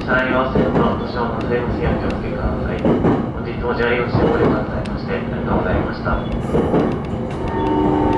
車内は線路の故障のでご使用にお気をつけください。本日も JR ご使用ご利用くださいましてありがとうございました。